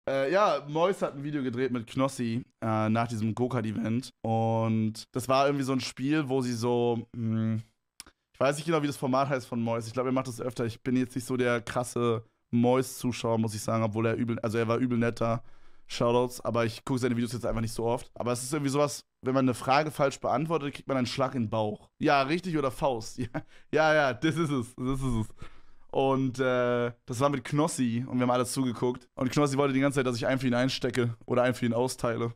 Ja, Mois hat ein Video gedreht mit Knossi nach diesem Go-Kart-Event. Und das war irgendwie so ein Spiel, wo sie so, ich weiß nicht genau, wie das Format heißt von Mois. Ich glaube, er macht das öfter. Ich bin jetzt nicht so der krasse Mois-Zuschauer, muss ich sagen, obwohl er er war übel netter. Shoutouts, aber ich gucke seine Videos jetzt einfach nicht so oft. Aber es ist irgendwie sowas, wenn man eine Frage falsch beantwortet, kriegt man einen Schlag in den Bauch. Ja, richtig oder Faust. Ja, das ist es. Und das war mit Knossi und wir haben alles zugeguckt. Und Knossi wollte die ganze Zeit, dass ich einen für ihn einstecke oder einen für ihn austeile.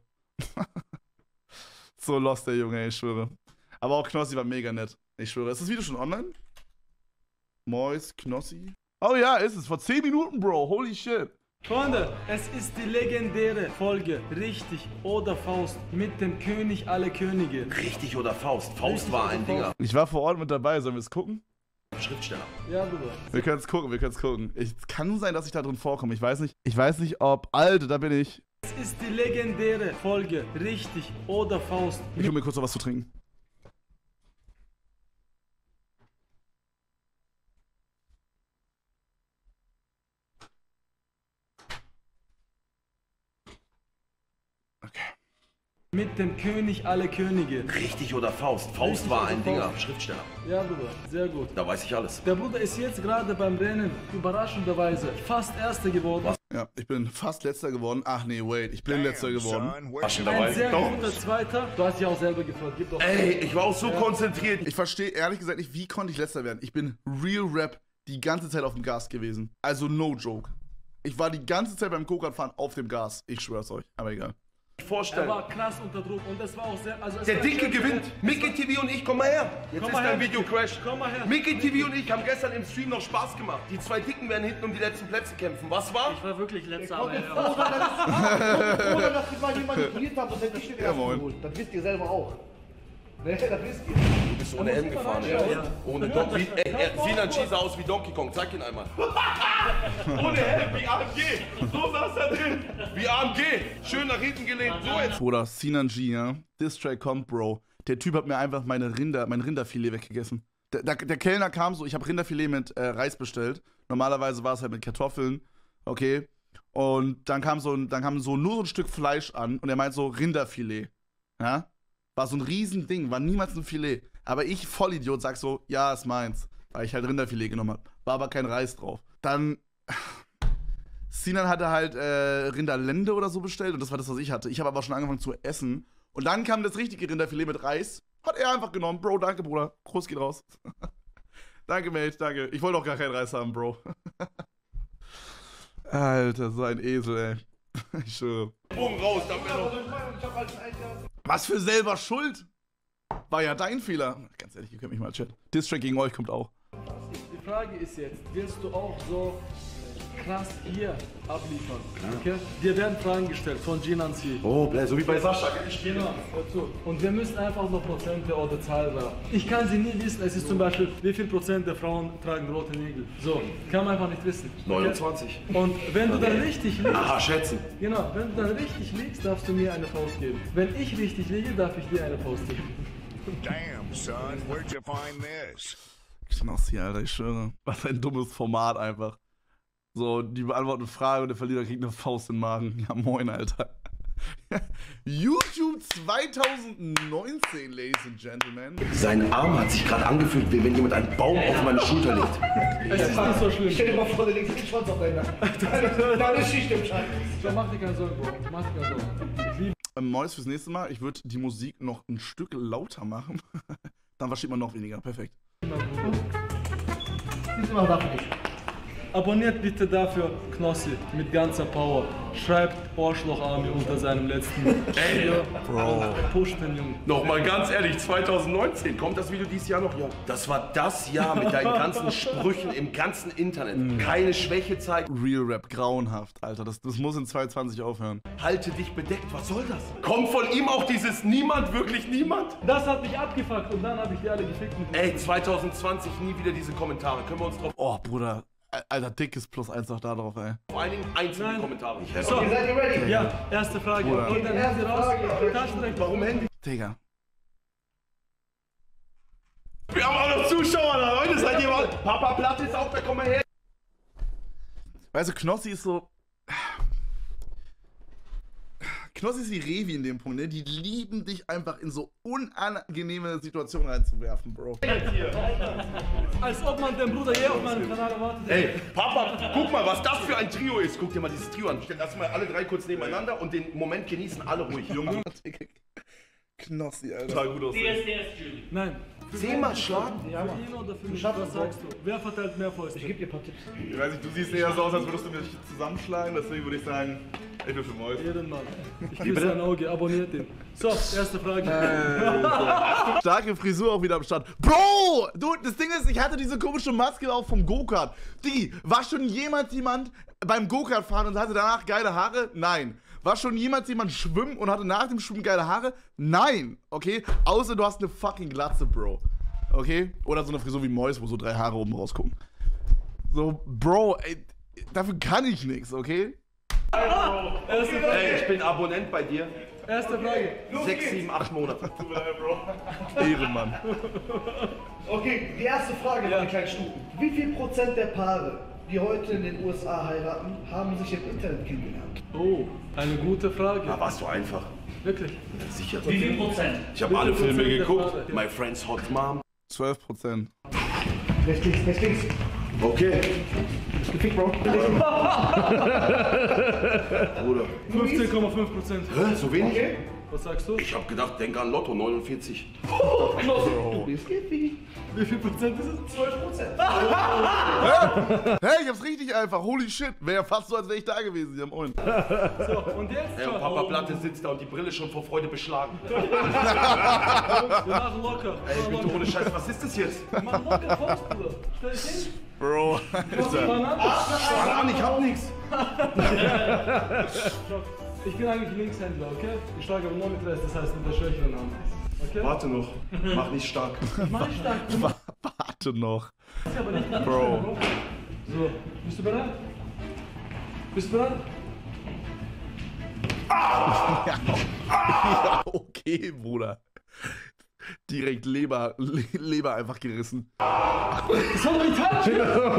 So lost der Junge, ich schwöre. Aber auch Knossi war mega nett, ich schwöre. Ist das Video schon online? Mois, Knossi? Oh ja, ist es. Vor 10 Minuten, Bro. Holy shit. Freunde, es ist die legendäre Folge Richtig oder Faust mit dem König aller Könige. Richtig oder Faust? Faust Richtig war oder ein Faust? Dinger. Ich war vor Ort mit dabei. Sollen wir es gucken? Schriftsteller. Ja, Bruder. Wir können es gucken. Es kann sein, dass ich da drin vorkomme. Ich weiß nicht, ob... Alter, da bin ich. Es ist die legendäre Folge Richtig oder Faust. Ich hol mir kurz noch was zu trinken. Mit dem König aller Könige. Richtig oder Faust? Faust Richtig war oder ein Faust? Dinger. Schriftsteller. Ja, Bruder. Sehr gut. Da weiß ich alles. Der Bruder ist jetzt gerade beim Rennen überraschenderweise fast Erster geworden. Ja, ich bin fast Letzter geworden. Ach nee, wait. Ich bin Letzter geworden. Ein sehr guter Zweiter. Du hast dich auch selber gefragt. Gib doch. Ey, ich war auch so konzentriert. Ich verstehe ehrlich gesagt nicht, wie konnte ich Letzter werden. Ich bin Real Rap die ganze Zeit auf dem Gas gewesen. Also no joke. Ich war die ganze Zeit beim Go-Kart-Fahren auf dem Gas. Ich schwör's euch. Aber egal. Er Vorstellen. war krass unter Druck und das war auch sehr. Also es Der war Dicke schön, gewinnt. Mickey TV und ich, komm mal her. Jetzt Komm ist mal dein her. Video Crash. Komm mal her. Mickey TV und ich haben gestern im Stream noch Spaß gemacht. Die zwei Dicken werden hinten um die letzten Plätze kämpfen. Was war? Ich war wirklich letzter. Oder dass ich mal jemanden manipuliert habe und dann die Stücke geholt. Das wisst ihr selber auch. Ne, das wisst ihr. Du bist ohne Helm gefahren. Ja. Ohne Donkey. Sinan sah aus wie Donkey Kong. Zeig ihn einmal. Ohne Helm, wie AMG. So saß er drin. Wie AMG. Schön nach hinten gelehnt. So jetzt. Bruder, Sinan G, ja. Distrack kommt, Bro. Der Typ hat mir einfach mein Rinderfilet weggegessen. Der Kellner kam so, ich habe Rinderfilet mit Reis bestellt. Normalerweise war es halt mit Kartoffeln. Okay. Und dann kam so nur so ein Stück Fleisch an und er meint so Rinderfilet. Ja. War so ein Riesending, war niemals ein Filet. Aber ich, Vollidiot, sag so, ja, ist meins. Weil ich halt Rinderfilet genommen habe. War aber kein Reis drauf. Dann, Sinan hatte halt Rinderlende oder so bestellt und das war das, was ich hatte. Ich habe aber schon angefangen zu essen. Und dann kam das richtige Rinderfilet mit Reis. Hat er einfach genommen. Bro, danke, Bruder. Gruß geht raus. Danke, Mate, danke. Ich wollte auch gar keinen Reis haben, Bro. Alter, so ein Esel, ey. Ich schwöre. Boom, raus. Dann Was für selber Schuld? War ja dein Fehler. Ganz ehrlich, ihr könnt mich mal chatten. Distrack gegen euch kommt auch. Die Frage ist jetzt, willst du auch so krass hier abliefern? Okay? Dir werden Fragen gestellt von Jinanzi. Oh, so wie bei Sascha. Genau, dazu. Und wir müssen einfach noch Prozente oder Zahl sagen. Ich kann sie nie wissen. Es ist zum Beispiel, wie viel Prozent der Frauen tragen rote Nägel. So, kann man einfach nicht wissen. 29. Und wenn du dann richtig liegst, Aha, schätzen. genau, wenn du dann richtig liegst, darfst du mir eine Faust geben. Wenn ich richtig liege, darf ich dir eine Faust geben. Damn, son, where'd you find this? Knossi, Alter, ich schwöre. Was ein dummes Format einfach. So, die beantworten eine Frage und der Verlierer kriegt eine Faust in den Magen. Ja, moin, Alter. YouTube 2019, Ladies and Gentlemen. Sein Arm hat sich gerade angefühlt, wie wenn jemand einen Baum auf meine Schulter legt. Es ist nicht so schlimm. Stell dir mal vor, du legst den Schwanz auf deinen Nacken. Dann ist Schicht im Schatten. So, mach dir keine Sorgen, Bro. Mach dir keine Sorgen. Ich liebe Mois fürs nächste Mal. Ich würde die Musik noch ein Stück lauter machen. Dann versteht man noch weniger. Perfekt. Diesmal darf ich nicht. Abonniert bitte dafür Knossi mit ganzer Power. Schreibt Ohrschloch-Army unter seinem letzten Video. Bro. Push den Jungen. Nochmal ganz ehrlich, 2019, kommt das Video dieses Jahr noch? Ja. Das war das Jahr mit deinen ganzen Sprüchen im ganzen Internet. Keine Schwäche zeigen. Real Rap, grauenhaft, Alter. Das muss in 2020 aufhören. Halte dich bedeckt, was soll das? Kommt von ihm auch dieses Niemand, wirklich niemand? Das hat mich abgefuckt und dann habe ich die alle gefickt mit Ey, 2020 nie wieder diese Kommentare. Können wir uns drauf Oh, Bruder. Alter, dickes +1 noch da drauf, ey. vor allen Dingen einzelne Nein. Kommentare. So, Seid ihr ready? ja, erste Frage. Bruder. Okay, dann Handy raus. Taschenrechner. Warum Handy? Digga. Wir haben auch noch Zuschauer da, Leute. Seid ihr mal? Papa Platt ist auch da, komm mal her. Weißt du, Knossi ist so. Knossi ist wie Revi in dem Punkt, ne? Die lieben dich einfach in so unangenehme Situationen reinzuwerfen, Bro. Als ob man den Bruder je auf meinem Kanal erwartet. Ey, Papa, guck mal, was das für ein Trio ist. Guck dir mal dieses Trio an. Stell das mal alle drei kurz nebeneinander und den Moment genießen alle ruhig. Junge. Knossi, Alter. Total gut aus. Julie. Nein. 10-mal schlagen? Ja, für ihn oder für mich? Was sagst du? Wer verteilt mehr Fäuste? Ich gebe dir ein paar Tipps. Ich weiß nicht, du siehst eher so aus, als würdest du mich zusammenschlagen, deswegen würde ich sagen, ich bin für Mäus. Ehrenmann. Ich küsse sein Auge, abonniert ihn. So, erste Frage. Starke Frisur auch wieder am Start. Bro! Du, das Ding ist, ich hatte diese komische Maske auch vom Go-Kart. Digi, war schon jemals jemand beim Go-Kart fahren und hatte danach geile Haare? Nein. War schon jemals jemand schwimmen und hatte nach dem Schwimmen geile Haare? Nein. Okay? Außer du hast eine fucking Glatze, Bro. Okay? Oder so eine Frisur wie Mäus, wo so 3 Haare oben rausgucken. So, Bro, ey, dafür kann ich nichts, okay? Erste Frage. Ey, ich bin Abonnent bei dir. Erste Frage. 6, 7, 8 Monate. Ehrenmann. Okay, die erste Frage, meine kleinen Stuten. Wie viel Prozent der Paare, die heute in den USA heiraten, haben sich im Internet kennengelernt? Oh, eine gute Frage. Da warst du einfach. Wirklich? Sicher. Wie viel Prozent? Ich habe alle Filme Prozent der geguckt. Paare? My Friend's Hot Mom. 12%. Rechts, links, rechts, links. Okay. Gefickt, Bro. Bruder. 15,5%. Hä? So wenig? Okay. Was sagst du? Ich hab gedacht, denk an Lotto, 49. Es geht wie? Wie viel Prozent ist es? 12%. Hey, ich hab's richtig einfach. Holy shit. Wäre ja fast so, als wäre ich da gewesen. Ja, moin. So, und jetzt? Ey, und Papa Platte sitzt da und die Brille schon vor Freude beschlagen. Wir machen locker. Ey, bitte ohne Scheiß, was ist das jetzt? Wir machen locker Faust, Bruder. Stell dich hin. Bro. Fang an. Fang an, ich hab nix. Ich bin eigentlich Linkshändler, okay? Ich schlage aber nur mit Rest, das heißt mit der schwächeren Hand. Okay? Warte noch, mach nicht stark. Ich mach nicht stark. Warte noch. Aber nicht Bro. So, bist du bereit? Bist du bereit? Ja, okay, Bruder. Direkt Leber einfach gerissen. Das war doch Italien!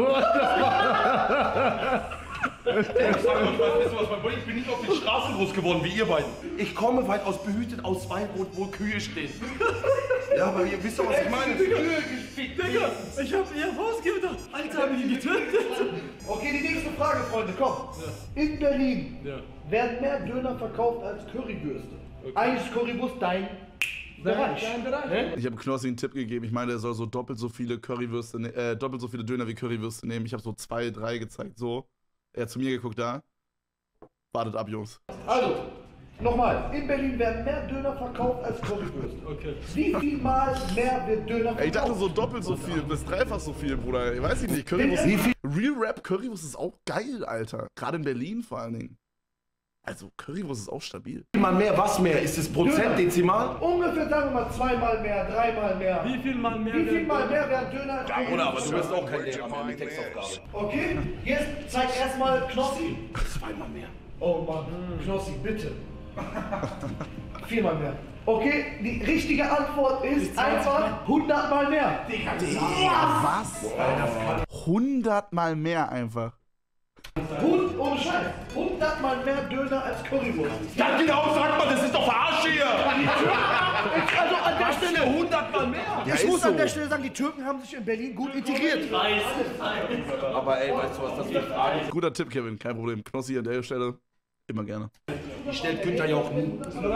Weißt du was, mein Bruder, ich bin nicht auf den Straßen groß geworden wie ihr beiden. Ich komme weitaus behütet aus Weinrot, wo Kühe stehen. Ja, aber ihr wisst doch, was ich meine. Digga, ich hab ihr Faust gedacht. Alter, haben die getötet? Okay, die nächste Frage, Freunde, komm. In Berlin werden mehr Döner verkauft als Currywürste. Eigentlich ist Currywurst dein Bereich. Dein Bereich. Ich habe Knossi einen Tipp gegeben. Ich meine, er soll so doppelt so viele Currywürste, doppelt so viele Döner wie Currywürste nehmen. Ich habe so 2, 3 gezeigt, so. Er hat zu mir geguckt, da. Wartet ab, Jungs. Also, nochmal. In Berlin werden mehr Döner verkauft als Currywürste. Okay. Wie viel Mal mehr wird Döner verkauft? Ey, ich dachte so doppelt so viel, bis dreifach so viel, Bruder. Ich weiß nicht, Currywurst. Real Rap Currywurst ist auch geil, Alter. Gerade in Berlin vor allen Dingen. Also, Currywurst ist auch stabil. Mal mehr, was mehr? Ist es Prozent, Dezimal? Ungefähr, sagen wir mal, 2-mal mehr, 3-mal mehr. Wie viel Mal mehr? Wie viel Mal mehr werden Döner als Currywurst? Oder, aber du wirst auch kein Lehrer mehr mit Textaufgabe. Okay, jetzt zeig erstmal Knossi. 2-mal mehr. Oh Mann, Knossi, bitte. 4-mal mehr. Okay, die richtige Antwort ist einfach 100-mal mehr. Was? 100-mal mehr einfach. Ohne Scheiß. 100-mal mehr Döner als Currywurst. Ja, genau, sagt man, das ist doch Verarsche hier. Also an der Stelle 100-mal mehr. Ja, Ich muss ist an so. der Stelle sagen, die Türken haben sich in Berlin gut integriert. Aber ey, weißt du, was das für Fragen sind? Guter Tipp, Kevin, kein Problem. Knossi an der Stelle, immer gerne. Die stellt Günther ja auch nie.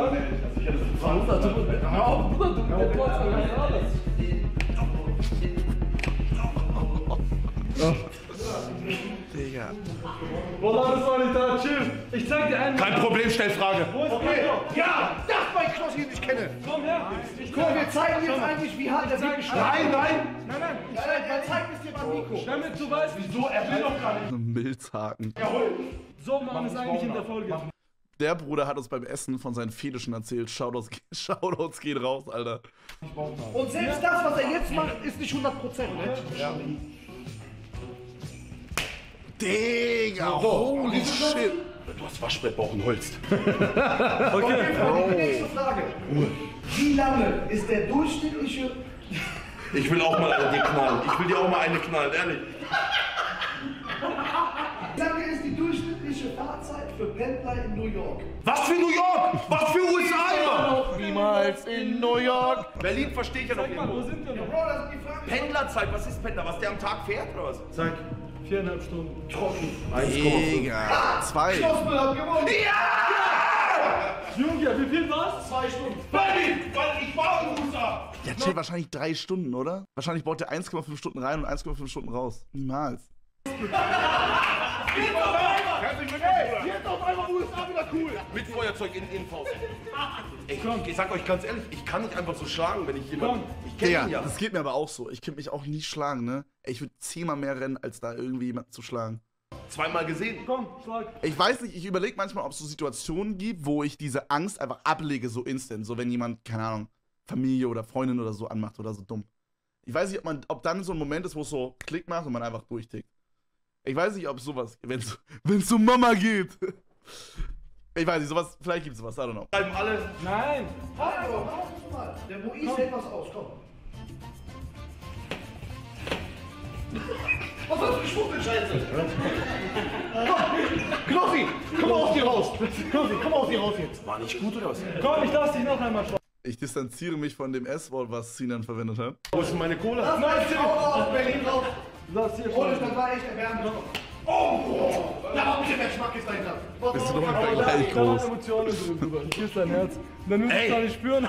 Hör auf, Bruder, du brauchst alles. Digga. Wallah, das war nicht da, chill. Ich zeig dir einen. Kein Problem, stell Frage. Okay, ja, das mein Knossi, den ich kenne. Komm her. Guck, wir zeigen jetzt eigentlich, wie hart der Nico schlägt. Nein. Wir zeigen es dir mal, Nico. Damit du weißt, wieso er will doch gar nicht. Milzhaken. So machen wir es eigentlich in der Folge. Der Bruder hat uns beim Essen von seinen Fetischen erzählt. Shoutouts gehen raus, Alter. Und selbst das, was er jetzt macht, ist nicht 100%, ne? Ja. Digga, holy shit. Du hast Waschbrettbauch und holst. Okay, die nächste Frage. Wie lange ist der durchschnittliche... Ich will auch mal eine dir knallen. Ich will dir auch mal eine knallen, ehrlich. Wie lange ist die durchschnittliche Fahrzeit für Pendler in New York? Was für New York? Was für USA, Mann? Niemals in New York. Berlin versteht ja noch Sag mal, wo irgendwo. sind wir noch? Bro, das ist die Frage. Pendlerzeit, was ist Pendler? Was der am Tag fährt oder was? Zeig. 4,5 Stunden. Trocken. 1,5. Digga. 2. Schlossmüll hat gewonnen. Junge, wie viel war's? 2 Stunden. Weil ich war in den USA. Ja, chill, wahrscheinlich 3 Stunden, oder? Wahrscheinlich baut der 1,5 Stunden rein und 1,5 Stunden raus. Niemals. Hier ist auf einmal USA wieder cool. Mit Feuerzeug in Faust. Ich sag euch ganz ehrlich, ich kann nicht einfach so schlagen, wenn ich jemanden. Ich kenn Digga, ihn ja. das geht mir aber auch so. Ich könnte mich auch nie schlagen, ne? Ey, ich würde 10-mal mehr rennen, als da irgendwie jemanden zu schlagen. Zweimal gesehen. Komm, schlag. Ich weiß nicht, ich überlege manchmal, ob es so Situationen gibt, wo ich diese Angst einfach ablege, so instant. So wenn jemand, keine Ahnung, Familie oder Freundin oder so anmacht oder so dumm. Ich weiß nicht, ob dann so ein Moment ist, wo es so Klick macht und man einfach durchtickt. Ich weiß nicht, ob sowas, wenn es um Mama geht. Ich weiß nicht, sowas, vielleicht gibt es sowas, I don't know. Bleiben alle. Nein. Also, warte mal. Der Mois hält was aus, komm. Was hast du geschwuppelt, Scheiße? Knossi, komm mal aus dir raus. Knossi, komm mal aus dir raus jetzt. War nicht gut oder was? Komm, ich lass dich noch einmal schlagen. Ich distanziere mich von dem S-Wort, was Sinan verwendet hat. Wo ist denn meine Cola? Lass mal jetzt aus Berlin raus. Lass hier Ohne, schlagen. das war echt erwärmend. Oh, da war ein bisschen mehr Geschmack ist dahinter. Bist du doch Aber einfach gleich da waren groß. Emotionen drin, Bruder. Ich küsse dein Herz. Dann müssen wir gar nicht spüren.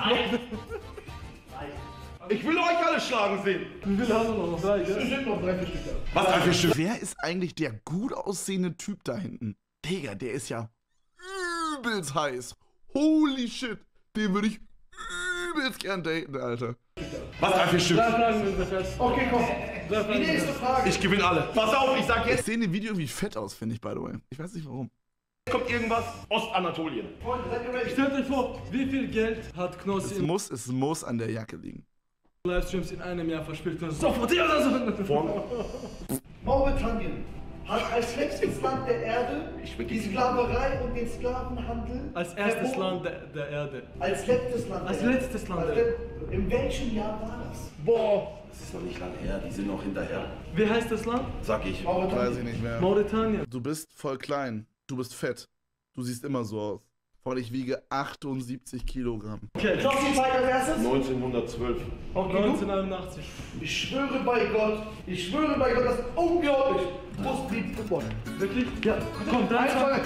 Ich will euch alle schlagen sehen. Wie viele haben wir noch? 3, Es gell? sind noch 3, 4 Stück da. Was ein für Stück? Wer ist eigentlich der gut aussehende Typ da hinten? Digga, der ist ja übelst heiß. Holy shit. Den würde ich übelst gern daten, Alter. Was ein für Stück? 3 Fragen sind wir fest. Okay, komm. 3 Die Fragen nächste sind Frage. Ich gewinne alle. Pass auf, ich sag Ich jetzt, sehe in dem Video irgendwie fett aus, finde ich, by the way. Ich weiß nicht warum. kommt irgendwas. Ostanatolien. Freunde, seid ihr ready? Stellt euch vor, wie viel Geld hat Knossi in Es muss an der Jacke liegen. Livestreams in einem Jahr verspielt? Sofort hier oder so. Mauretanien hat als letztes Land der Erde die Sklaverei und den Sklavenhandel Als erstes verboten. Land der Erde. Als letztes Land. Als der Erde. letztes Land Als der In welchem Jahr war das? Boah. Das ist noch nicht lange her, die sind noch hinterher. Wie heißt das Land? Sag ich. Weiß ich nicht mehr. Mauretanien. Du bist voll klein. Du bist fett. Du siehst immer so aus. Vor allem, ich wiege 78 Kilogramm. Okay, Knossi zeigt als erstes. 1912. Okay, du? 1981. Ich schwöre bei Gott, das ist unglaublich. Du musst die gewonnen. Wirklich? Ja. Komm, 3, 2.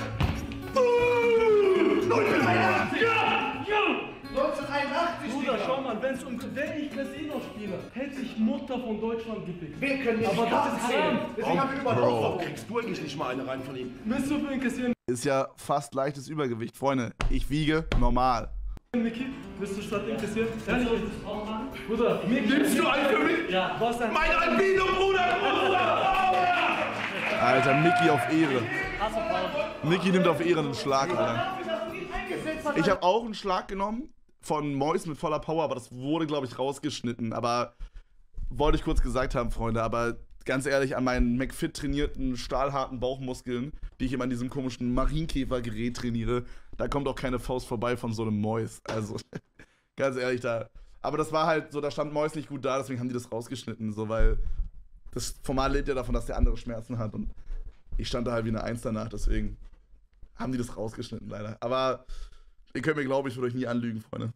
1981! Ja! Ja! 1981, Bruder, Digga. schau mal, wenn ich Casino spiele, hätte ich Mutter von Deutschland gepickt. Wir können nicht Aber das ist Karten zählen. haram. Deswegen haben wir Warum überhaupt. kriegst du eigentlich nicht mal eine rein von ihm? Willst du für ihn kassieren, Ist ja fast leichtes Übergewicht. Freunde, ich wiege normal. Miki? Willst du statt ihn kassieren? Ehrlich? Bruder, Miki. Nimmst du einen für mich? Ja, was denn? Mein Albino-Bruder! Alter, Mickey auf Ehre. Mickey nimmt auf Ehre einen Schlag, Alter. Ich habe auch einen Schlag genommen von Mois mit voller Power, aber das wurde, glaube ich, rausgeschnitten. Aber wollte ich kurz gesagt haben, Freunde. Aber ganz ehrlich, an meinen McFit trainierten, stahlharten Bauchmuskeln, die ich immer an diesem komischen Marienkäfergerät trainiere, da kommt auch keine Faust vorbei von so einem Mois. Also, ganz ehrlich, da. Aber das war halt so, da stand Mois nicht gut da, deswegen haben die das rausgeschnitten, so, weil das Format lebt ja davon, dass der andere Schmerzen hat und ich stand da halt wie eine Eins danach, deswegen haben die das rausgeschnitten, leider. Aber ihr könnt mir, glaube ich, würde euch nie anlügen, Freunde.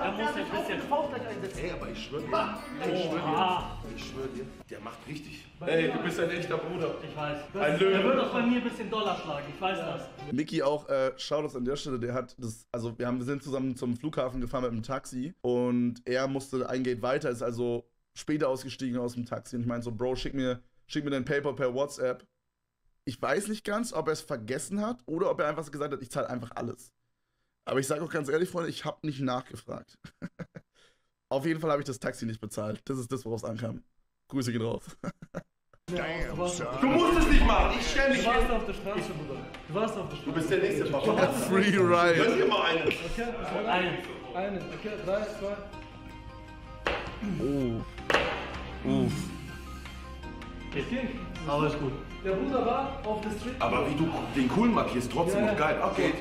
Ey, aber ich schwöre dir. Ich schwöre dir, der macht richtig. Ey, du bist ein echter Bruder. Ich weiß. Ein Er wird Löwe. auch bei mir ein bisschen Dollar schlagen, ich weiß das. Mickey auch, schaut das an der Stelle, der hat das, also wir sind zusammen zum Flughafen gefahren mit dem Taxi und er musste ein Gate weiter, ist also später ausgestiegen aus dem Taxi und ich meinte so, Bro, schick mir dein PayPal per WhatsApp. Ich weiß nicht ganz, ob er es vergessen hat oder ob er einfach gesagt hat, ich zahle einfach alles. Aber ich sage auch ganz ehrlich, Freunde, ich habe nicht nachgefragt. Auf jeden Fall habe ich das Taxi nicht bezahlt. Das ist das, worauf es ankam. Grüße gehen raus. Damn, son. Du musst es nicht machen, ich stell Du mich warst hin. auf der Straße, Bruder. Du warst auf der Straße. Du bist der nächste Papa. Free Gönn Ride. dir mal einen. Okay, Einen. einen. Okay, 3, 2. Oh. Uff. Es ging. Aber ist gut. Der Bruder war auf der Street. Aber wie du den coolen markierst, trotzdem noch geil. Okay.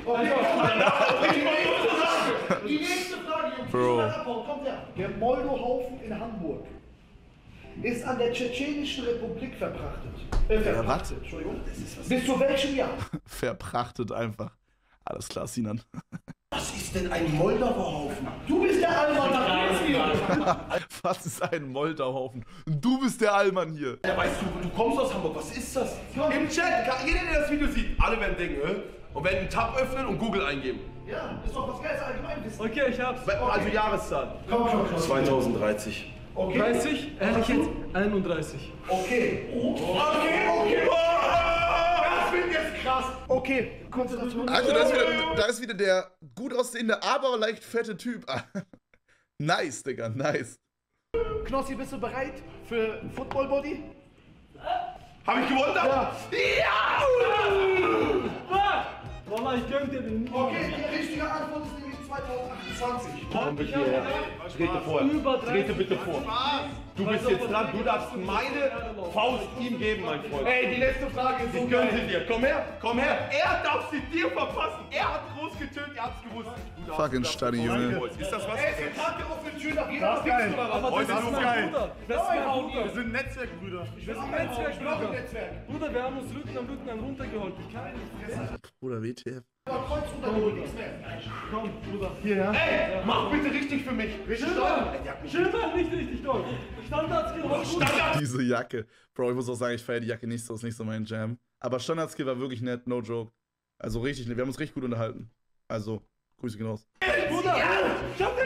Die nächste Frage, Jungs. Bro. Kommt her. Der Moldohaufen in Hamburg ist an der Tschetschenischen Republik verprachtet. was? Entschuldigung. Bis zu welchem Jahr? Verprachtet einfach. Alles klar, Sinan. Was ist denn ein Moldauerhaufen? Du bist der Allmann. Was ist ein Moldauhaufen? Du bist der Allmann hier. Ja, weißt du, du kommst aus Hamburg. Was ist das? Im Chat, jeder, der das Video sieht, alle werden denken, und werden einen Tab öffnen und Google eingeben. Ja, ist doch was Geiles Allgemeinwissen. Okay, ich hab's. Also Jahreszahl. Komm. 2030. Okay. 30? Ehrlich jetzt? 31. Okay. Okay. Das wird jetzt krass. Okay, Konzentration. Also, da ist wieder der gut aussehende, aber leicht fette Typ. Nice, Digga, nice. Knossi, bist du bereit für Football Body? Hab ich gewonnen? Ja. Wallah, ich gönn dir den. Okay, die richtige Antwort ist nämlich 2028. Komm bitte hierher. Trete vor. Trete bitte vor. Du bist jetzt dran. Du darfst meine Faust ihm geben, mein Freund. Ey, die letzte Frage ist so Ich gönn sie dir. Komm her. Komm her. Er darf sie dir verpassen. Er hat groß getönt. Er hat's gewusst. Fucking Study, Junge. Ist das was? Ey, es ist Tag der offenen Tür, darf jeder was geil. wissen oder was? Heute ist geil. Bruder. Das ist mein Bruder. Wir sind Netzwerkbrüder. Wir sind Netzwerk. Netzwerk. Bruder, wir haben uns Rücken am Rücken runtergeholt. Ich kann nicht. Bruder, WTF. Kreuz runtergeholt, nichts mehr. Komm, Bruder. Hierher. Ey, mach bitte richtig für mich. Richtig Schimmer, nicht richtig doll. Standardskill war gut. Diese Jacke. Bro, ich muss auch sagen, ich feiere die Jacke nicht so, ist nicht so mein Jam. Aber Standardskill war wirklich nett, no joke. Also richtig nett, wir haben uns richtig gut unterhalten. Also, Grüße gehen raus. Bruder, ich hab den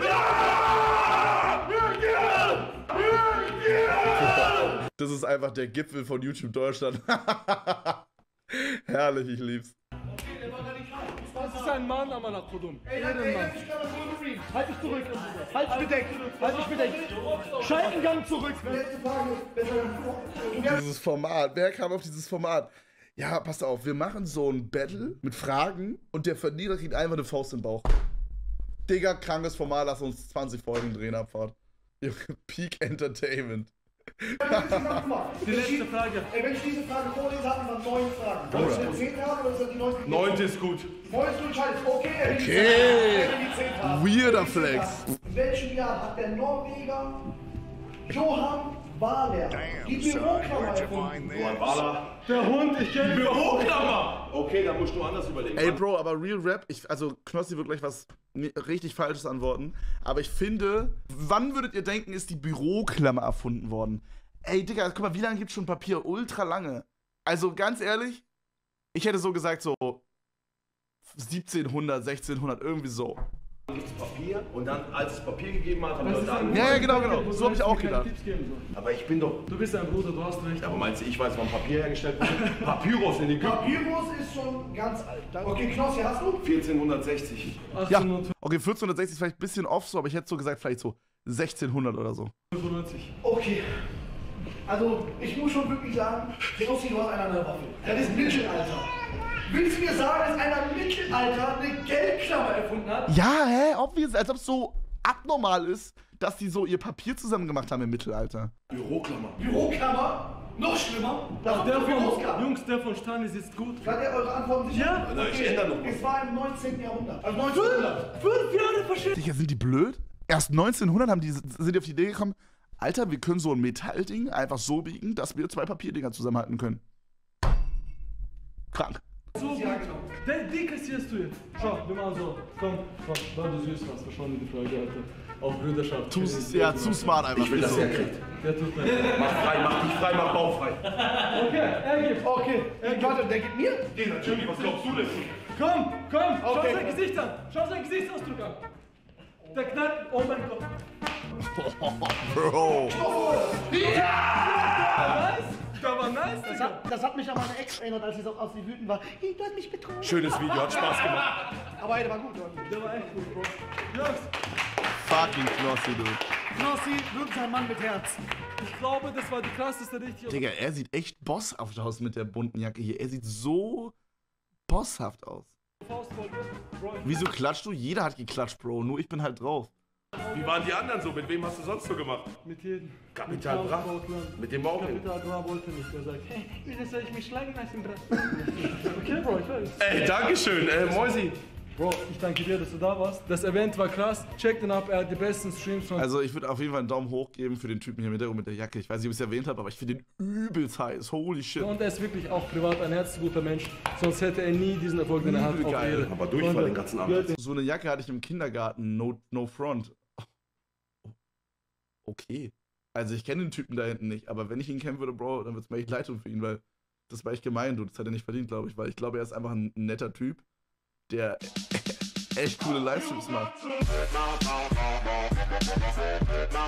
Das ist einfach der Gipfel von YouTube Deutschland. Herrlich, ich lieb's. Das ist ein Mann, Amana Kodum. Ehrenmann. Halt dich zurück. Halt dich bedeckt. Halt dich bedeckt. Schaltengang zurück. Letzte Frage. Dieses Format, wer kam auf dieses Format? Ja, passt auf, wir machen so ein Battle mit Fragen und der Verlierer kriegt einfach eine Faust im Bauch. Digga, krankes Format, lass uns 20 Folgen drehen, Abfahrt. Peak Entertainment. Die letzte Frage. Ey, wenn ich diese Frage vorlese, hatten wir 9 Fragen. Wollen wir die 10 haben oder sind die 9? 9 ist gut. 9 ist entscheidet. Okay, er will die 10 Okay. haben. Er will die 10 haben. Weirder Flex. In welchem Jahr hat der Norweger Johan Wahler die Damn, son, Büroklammer where'd you erfunden? find this? Walla. Der Hund, ich kenne ihn. Büroklammer! Okay, dann musst du anders überlegen. Ey, Bro, aber Real Rap, also Knossi wird gleich was richtig Falsches antworten, aber ich finde, wann würdet ihr denken, ist die Büroklammer erfunden worden? Ey, Digga, guck mal, wie lange gibt's schon Papier? Ultra lange. Also, ganz ehrlich, ich hätte so gesagt, so 1700, 1600, irgendwie so. Gibt's Papier und dann, als es Papier gegeben hat, haben Leute angefangen. Ja, genau. So hab ich auch gedacht. Aber ich bin doch. Du bist ein Bruder, du hast recht. Aber meinst du, ich weiß, wann Papier hergestellt wurde? Papyrus in Ägypten. Papyrus ist schon ganz alt. Okay, Knossi, hast du? 1460. Ja, okay, 1460 ist vielleicht ein bisschen off so, aber ich hätte so gesagt, vielleicht so 1600 oder so. 95. Okay. Also, ich muss schon wirklich sagen, Knossi, du hast eine Waffe. Das ist Mittelalter. Willst du mir sagen, dass einer im Mittelalter eine Geldklammer erfunden hat? Ja, hä? Obvious, als ob es so abnormal ist, dass die so ihr Papier zusammen gemacht haben im Mittelalter. Büroklammer. Büroklammer? Noch schlimmer? Ach, der von, Büroklammer. Jungs, der von Stanis ist gut. Hat er eure Antworten sicher? Ja. Na, ich ändere noch was. Es war im 19. Jahrhundert. Also 1900. 5 Jahre verschieden. Digga, sind die blöd? Erst 1900 sind die auf die Idee gekommen, Alter, wir können so ein Metallding einfach so biegen, dass wir 2 Papierdinger zusammenhalten können. Krank. So gut. Die kassierst du jetzt. Schau, wir machen so. Komm, weil du süß warst. Schau dir die Frage, Alter. Auf Brüderschaft. Zu smart einfach. Ich will, dass er kriegt. Der tut mir leid. Mach frei, mach dich frei, mach baufrei. Okay, er gibt. Okay, warte, der gibt mir? Geh, natürlich, was glaubst du denn? Komm, schau Okay. sein Gesicht an. Schau seinen Gesichtsausdruck an. Der knallt. Oh mein Gott. Bro. Der war nice. Das hat mich an meine Ex erinnert, als sie wütend war. Du hast mich betrogen. Schönes Video, hat Spaß gemacht. Aber der war gut, oder? Der war echt gut, Bro. Jungs, Fucking Knossi, du. Knossi, wirklich ein Mann mit Herz. ich glaube, das war die krasseste richtig. Digga, er sieht echt bosshaft aus mit der bunten Jacke hier. Er sieht so bosshaft aus. Faustball, Bro. Wieso klatscht du? Jeder hat geklatscht, Bro. Nur ich bin halt drauf. Wie waren die anderen so? Mit wem hast du sonst so gemacht? Mit jedem. Kapital Mit Bra. Faustball. Mit dem Morgen. Kapital Bra wollte nicht. Er sagt, hey, wieso soll ich mich schlagen als im Bra? Okay, Bro, ich weiß. Ey, Dankeschön. Moisi, Bro, ich danke dir, dass du da warst. Das Event war krass. Check den ab, er hat die besten Streams von... Also ich würde auf jeden Fall einen Daumen hoch geben für den Typen hier mit der Jacke. Ich weiß nicht, ob ich es erwähnt habe, aber ich finde den übelst heiß. Holy shit. Und er ist wirklich auch privat ein herzguter Mensch. Sonst hätte er nie diesen Erfolg, den er hat. Übel geil. Aber Durchfall den ganzen Abend. So eine Jacke hatte ich im Kindergarten, no front. Okay. Also ich kenne den Typen da hinten nicht, aber wenn ich ihn kennen würde, Bro, dann würde es mir echt leid tun für ihn, weil das war echt gemein, du. Das hat er nicht verdient, glaube ich, weil ich glaube, er ist einfach ein netter Typ, der echt coole Livestreams macht.